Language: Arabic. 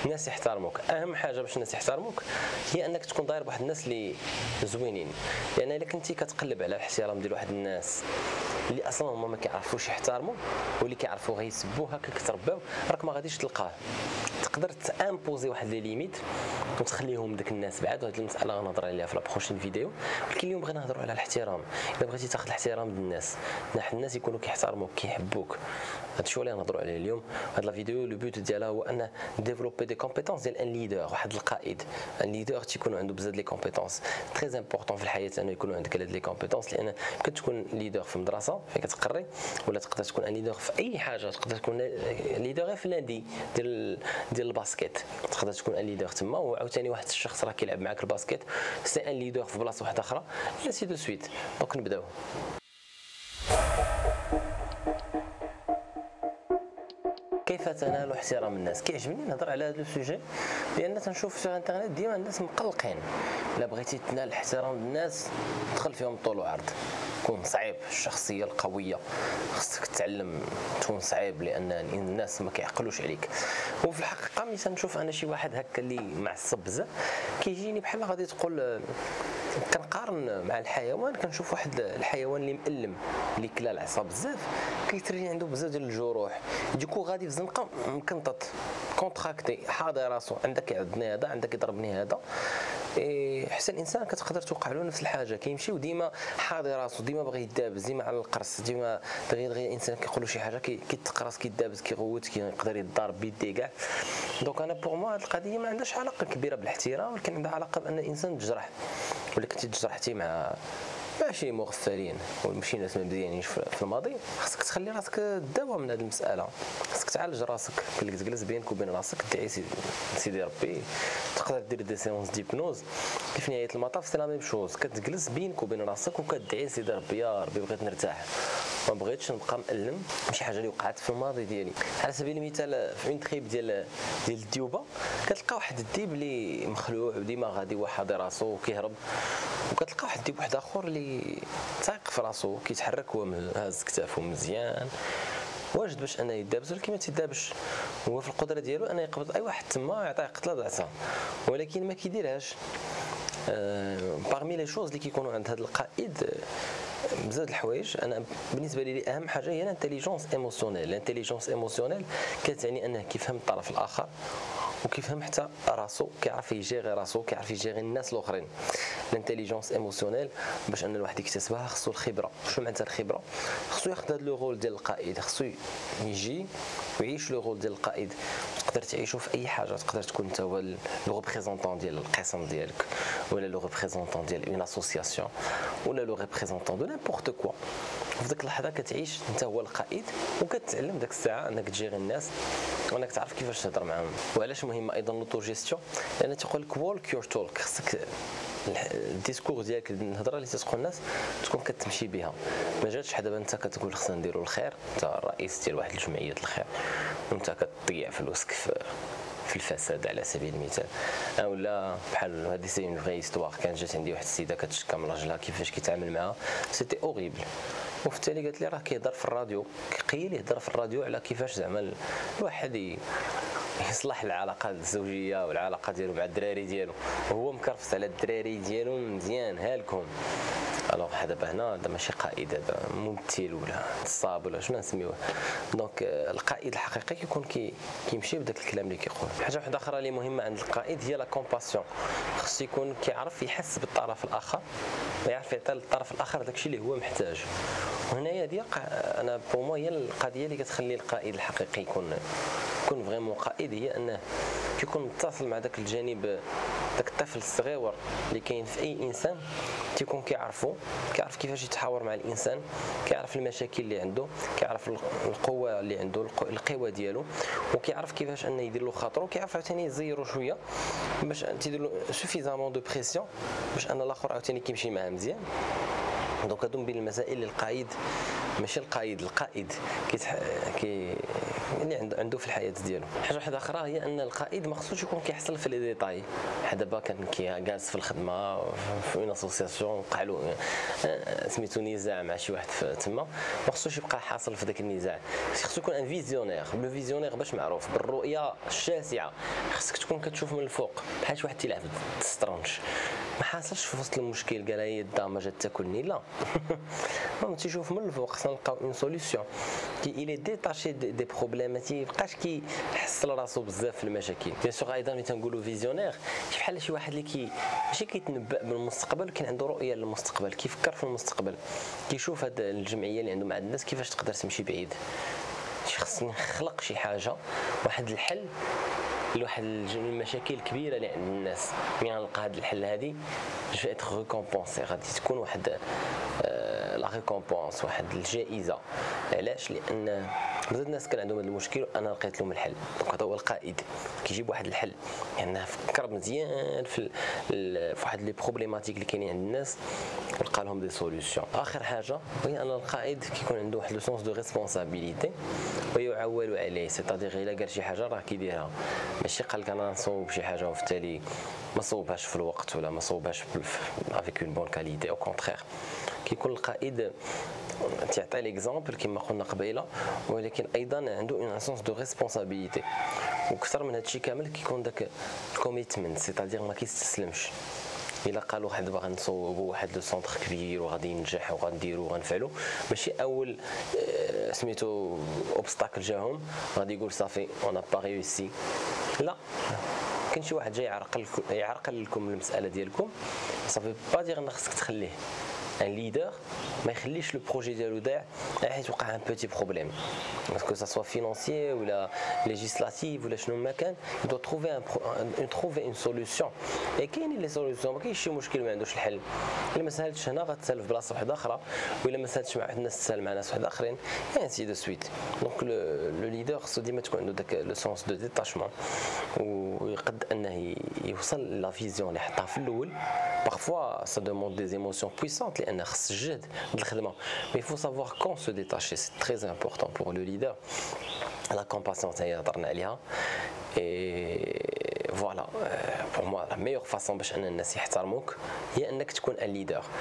الناس يحترموك. اهم حاجه باش الناس يحترموك هي انك تكون داير بواحد الناس اللي زوينين، لان الا كنتي كتقلب على الاحترام ديال واحد الناس اللي اصلا هما ما كيعرفوش يحترموا واللي كيعرفوا غير يسبوا هكا كترباو، راك ما غاديش تلقاه. تقدر تامبوزي واحد لي ليميت وتخليهم داك الناس بعاد، وهاد المساله غنهضر عليها في لا بروشين فيديو. ولكن اليوم بغينا نهضروا على الاحترام. الا بغيتي تاخذ الاحترام ديال الناس، الناس يكونوا كيحترموك كيحبوك، هادشي اللي غنهضروا عليه اليوم. هاد لا فيديو لو بوت ديالها هو ان ديفلوبي دي كومبيتونس ديال ان ليدر، واحد القائد. ان ليدر تيكون عنده بزاف لي كومبيتونس تري امبورطون في الحياه، انه يكونوا عندك هاد لي كومبيتونس، لان يمكن تكون ليدر في المدرسه فين كتقري، ولا تقدر تكون ان ليدر في اي حاجه. تقدر تكون ليدر في النادي ديال الباسكيت، تقدر تكون ان ليدر تما، وعاوتاني واحد الشخص راه كيلعب معاك الباسكيت سي ان ليدر في بلاصه واحده اخرى، اي سي دو سويت. دونك نبداو. كيف تنال احترام الناس؟ كيعجبني نهضر على هذا السوجي لان تنشوف في الانترنت ديما الناس مقلقين. الا بغيتي تنال احترام الناس دخل فيهم طول وعرض، كون صعيب. الشخصيه القويه خصك تتعلم تكون صعيب، لان الناس ما كيعقلوش عليك. وفي الحقيقه ملي تنشوف انا شي واحد هكا اللي معصب بزاف كيجيني بحال غادي تقول كنقارن مع الحيوان، كنشوف واحد الحيوان اللي مألم اللي كلا العصا بزاف كيتري عنده بزاف ديال الجروح، ديكو غادي في الزنقه مكنطط كونتراكتي حاضي راسو، عندك يعضني هذا عندك يضربني هذا. حتى الانسان كتقدر توقع له نفس الحاجه، كيمشي وديما حاضي راسو، ديما باغي يدابز، ديما على القرص، ديما دغيا الانسان كيقولوا شي حاجه كيتقرص كيدابز كيغوت كيقدر يضرب بيديه كاع. دونك انا بوغ موا هاد القضيه ما عندهاش علاقه كبيره بالاحترام، ولكن عندها علاقه بان الانسان تجرح، ولا كنتي تجرحتي مع شي مغفلين ومشي ناس ما مزيانينش في الماضي، خاصك تخلي راسك تداوى من هذه المساله، خاصك تعالج راسك. كلك تجلس بينك وبين راسك تدعي سيدي ربي، تقدر دير دي سيونس ديبنوز في نهايه المطاف سي لا ميم شوز، كتجلس بينك وبين راسك وكتدعي سيدي ربي يا ربي بغيت نرتاح، ما بغيتش نبقى مألم شي حاجه اللي وقعت في الماضي ديالي. على سبيل المثال في اون تريب ديال الديوبه كتلقى واحد الديب اللي مخلوع وديما غادي هو حاضي راسو وكيهرب، وكتلقى واحد الديب واحد اخر اللي تايق في راسو كيتحرك هو هاز كتافو مزيان واجد باش انه يدابز، ولكن ما تيدابش. هو في القدره ديالو انه يقبض اي واحد تما يعطيه قتله ضعفه، ولكن ما كيديرهاش. باغمي لي شوز اللي كيكونوا عند هذا القائد بزاف الحوايج، انا بالنسبه لي اهم حاجه هي الانتيليجونس ايموسيونيل. الانتيليجونس ايموسيونيل كتعني انه كيفهم الطرف الاخر وكيفهم حتى راسو، كيعرف يجيري راسو، كيعرف يجيري الناس الاخرين. الانتيليجونس ايموسيونيل باش ان الواحد يكتسبها خصو الخبره. شنو معناتها الخبره؟ خصو ياخذ هذا لو رول ديال القائد، خصو يجي ويعيش لو رول ديال القائد. تقدر تعيشو في اي حاجه، تقدر تكون انت هو لو ريبريزونطون ديال القسم ديالك، ولا لو ريبريزونطون ديال اون اسوسياسيون، ولا لو ريبريزونطون دو نيمبورت كوا. في ديك اللحظه كتعيش انت هو القائد، وكتعلم ديك الساعه انك تجيري الناس وانك تعرف كيفاش تهضر معاهم. وعلاش مهمه ايضا لوطو جيستيون؟ لان تيقول لك وولك يور تولك، خصك الديسكور ديالك الهضره اللي تتقول الناس تكون كتمشي بها. ما جاتش حدا دابا انت كتقول خصنا نديروا الخير، انت الرئيس ديال واحد الجمعيه الخير وانت كتضيع فلوسك في الفساد على سبيل المثال. اولا بحال هذه سي اون فري استوار، كانت جات عندي واحد السيده كتشكى من راجلها كيفاش كيتعامل معها، سيتي اوريبل. وفي التالي قالت لي راه كيهضر في الراديو، كيقيل يهضر في الراديو على كيفاش زعما الواحد يصلح العلاقه الزوجيه والعلاقه ديالو مع الدراري ديالو، وهو مكرفس على الدراري ديالو مزيان هالكم. الوغ دابا هنا هذا ماشي قائد، هذا ممثل ولا نصاب ولا شنو نسميوه. دونك القائد الحقيقي كيكون كيمشي بداك الكلام اللي كيقول. حاجه واحده اخرى اللي مهمه عند القائد هي لا كومباسيون. خص يكون كيعرف يحس بالطرف الاخر ويعرف يعطي للطرف الاخر داكشي اللي هو محتاج. وهنايا ديال انا بومو هي القضيه اللي كتخلي القائد الحقيقي يكون فريمون قائد، هي انه كيكون متصل مع داك الجانب، داك الطفل الصغير اللي كاين في اي انسان، تيكون كيعرف كيفاش يتحاور مع الانسان، كيعرف المشاكل اللي عنده، كيعرف القوه اللي عنده، القوه ديالو، وكيعرف كيفاش انه يدير له خاطرو، كيعرف عاوتاني يزيرو شويه باش تيدير له سوفيزامون دو بريسيون باش ان الاخر عاوتاني كيمشي معاه مزيان. دونك هادو من بين المسائل اللي القائد اللي عنده في الحياه ديالو. حاجه واحده اخرى هي ان القائد ما خصوش يكون كيحصل في لي ديتاي. بحال دابا كان جالس في الخدمه في اون اسوسياسيون وقع له سميتو نزاع مع شي واحد تما، ما خصوش يبقى حاصل في ذاك النزاع. خصو يكون ان فيزيونير. لو فيزيونير باش معروف بالرؤيه الشاسعه، خصك تكون كتشوف من الفوق بحال شي واحد تيلعب الشطرنج. ما حاصلش في وسط المشكل قال هي الدامه جات تاكلني، لا. ما تيشوف من الفوق، خصنا نلقاو اون سوليسيون كي الي ديتاشي دي بروبليم، ما تيبقاش كيحصل راسو بزاف في المشاكل. بيان سور ايضا ملي تنقولوا فيزيونير شي بحال شي واحد اللي ماشي كيتنبأ بالمستقبل، ولكن عنده رؤيه للمستقبل، كيفكر في المستقبل، كيشوف هاد الجمعيه اللي عنده مع الناس كيفاش تقدر تمشي بعيد. خصني نخلق شي حاجه، واحد الحل لواحد المشاكل الكبيره اللي عند الناس. ملي غنلقى هذا الحل هذه جو اتر ريكومبونسي، غادي تكون واحد لا ريكومبونس، واحد الجائزه. علاش؟ لان بزاف الناس كان عندهم هذا المشكل وانا لقيت لهم الحل. دونك هذا هو القائد، كيجيب واحد الحل، يعني فكر مزيان في واحد لي بروبليماتيك اللي كاينين عند الناس ولقى لهم دي سوليوشن. اخر حاجه هي ان القائد كيكون عنده واحد لو سونس دو ريسبونسابيلتي ويعول عليه، سيتادير الا قال شي حاجه راه كيديرها، ماشي قال لك انا نصوب شي حاجه وفي التالي ما صوبهاش في الوقت ولا ما صوبهاش افيك اون بون كاليتي. او كونترير كيكون القائد تعطي ليكزامبل كما قلنا قبيله، ولكن ايضا عنده اون سونس دو ريسبونسابيلتي. وكثر من هادشي كامل كيكون داك كوميتمنت، سيتادير ما كيستسلمش. الا قالوا واحد باغي نصوبوا واحد لو سونتر كبير وغادي ينجح وغنديروا وغنفعلوا، ماشي اول سميتو اوبستاكل جاهم غادي يقول صافي اون با ريوسي. لا، كاين شي واحد جاي يعرقل لكم المساله ديالكم، صافي با دير ان خصك تخليه. ان ليدر ما يخليش لو بروجي ديالو ضايع حيت وقع ان بوتي بروبليم، باسكو سا سوا فينانسيي ولا ليجيسلاتيف ولا شنو ما كان، دو تروفي اون سوليوشن. اي كاينين لي سوليوشن، ما كاينش شي مشكل ما عندوش الحل. الا ما سالتش هنا غتسال في بلاصه واحده اخرى، والا ما سالتش مع واحد الناس تسال مع ناس واحد اخرين، انسي دو سويت. دونك لو ليدر خصو ديما تكون عنده داك لو سونس دو ديتاشمون، ويقد انه يوصل لا فيزيون اللي حطها في الاول. بارفوا سا دوموند دي ايموسيون بويسونت لان خص الجهد د الخدمه، مي فو سافوار كون سو ديتاشي. سي تري امبورطون بور لو ليدر. لا كومباسيون هي هضرنا عليها. اي فوالا بور موا لا ميور فاصون باش ان الناس يحترموك هي انك تكون ان ليدر.